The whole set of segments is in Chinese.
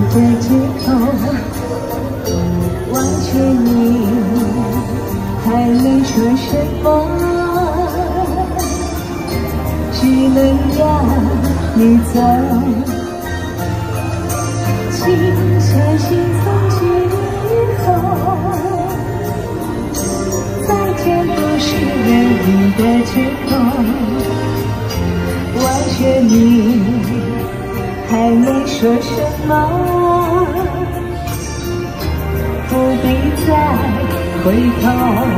的街头，忘却你，还能说什么？只能让你走。请相信从今以后，再见不是唯一的借口。忘却你，还能说什么？不必再回头，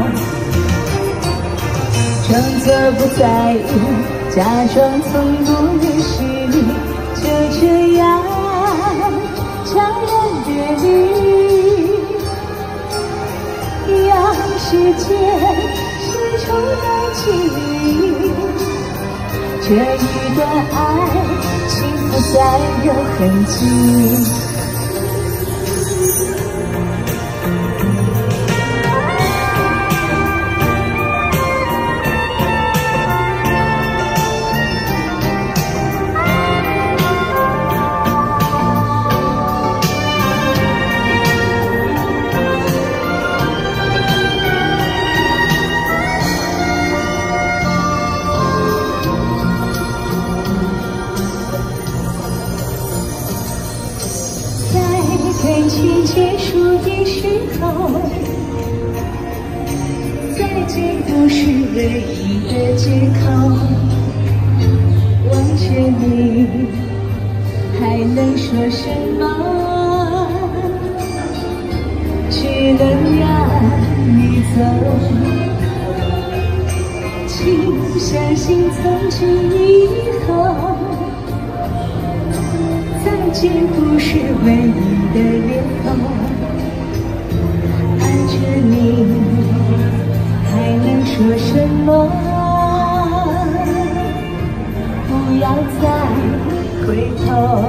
装作不在意，假装从不认识你，就这样悄然别离，让时间是冲淡记忆。这一段爱情不再有痕迹。感情结束的时候，再见不是唯一的借口。忘却你，还能说什么？只能让你走。请相信从今以后，再见不是唯一的念头。爱着你，还能说什么？不要再回头，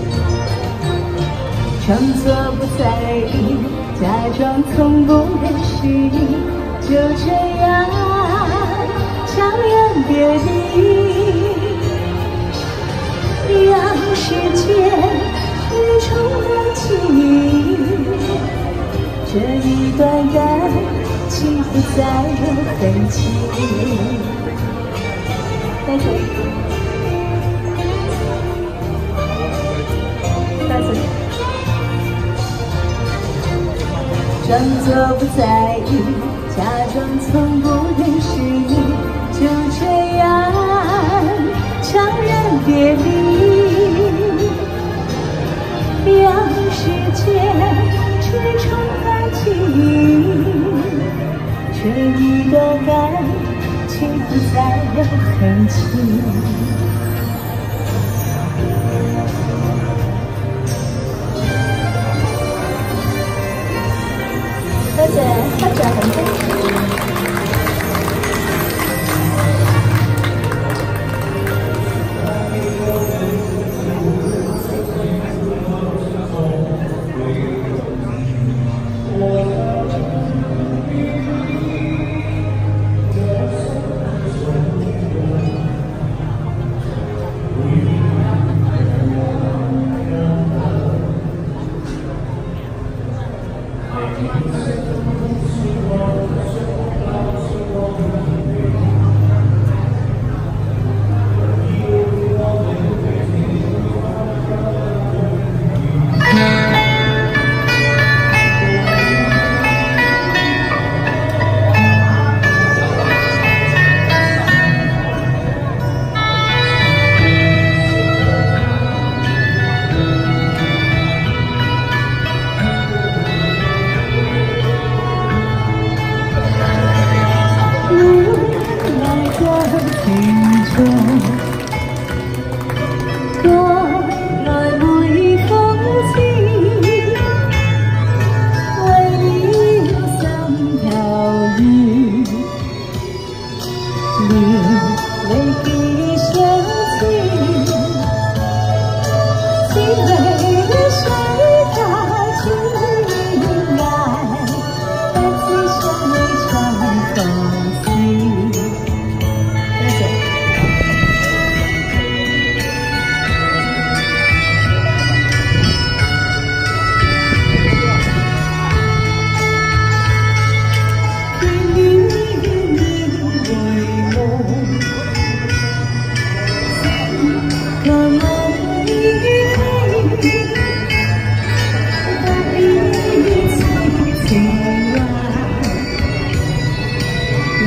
装作不在意，假装从不认识你，就这样悄然别离。让时间去冲淡记忆，这一段感情不再有痕迹。再见，再见。装作不在意，假装从不认识你，就这样悄然别离，让时间去冲淡记忆，这一段感情不再有痕迹。多谢发展很真实。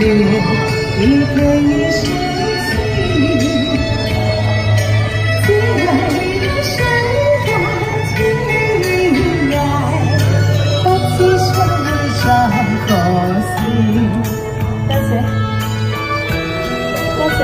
一个一世情，只为了谁的情爱，不知相会在何时。多謝，多謝。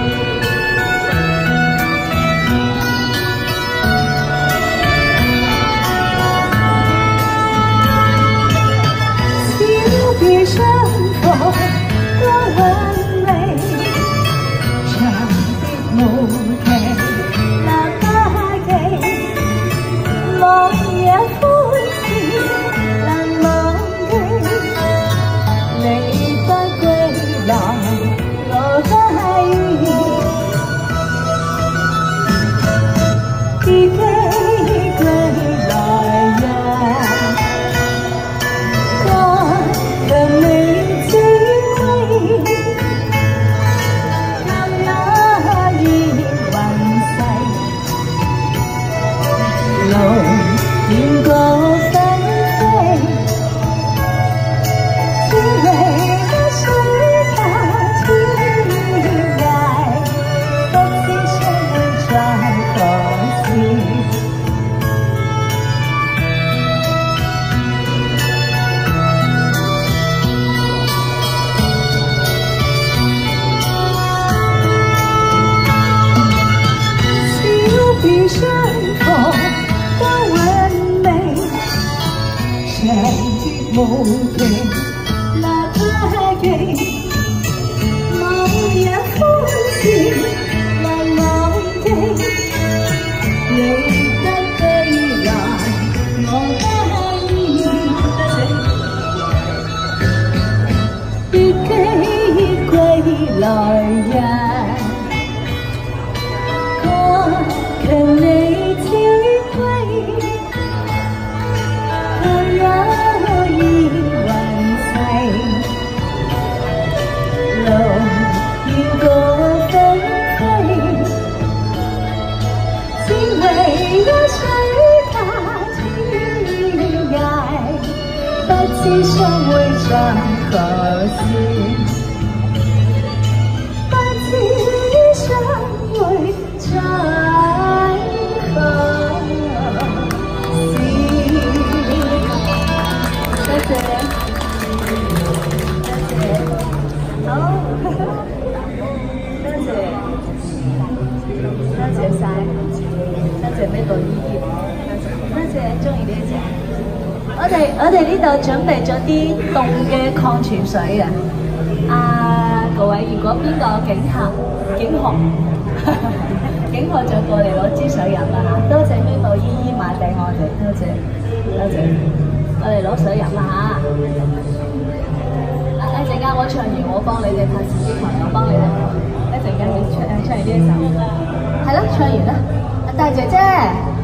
一生活多完美，長的舞劇那花季，望也歡笑難忘記。你不歸來，我不意，自己歸來呀。讓你知歸，靠那熱雲勢，路遠過紛飛，只為了誰他天涯，不知相會在何時。比生活更完美，相遇無期，哪怕給夢也歡笑難忘記。你不歸來，我不意，別記歸來呀。求你知歸，靠那熱雲勢，路遠過紛飛，只為了誰他天涯，不知相會在何時，不知相會在何時。多謝，好，多謝，多謝晒，多謝咩道依依，多謝中意呢隻。我哋呢度準備咗啲凍嘅礦泉水啊！各位，如果邊個景客景學就過嚟攞支水飲啦嚇！多謝呢度依依買俾我哋，多謝多謝，我哋攞水飲啦嚇！一陣間我唱完，我幫你哋拍攝啲朋友幫你哋，一陣間你唱完呢一首，係啦，唱完啦，大姐姐。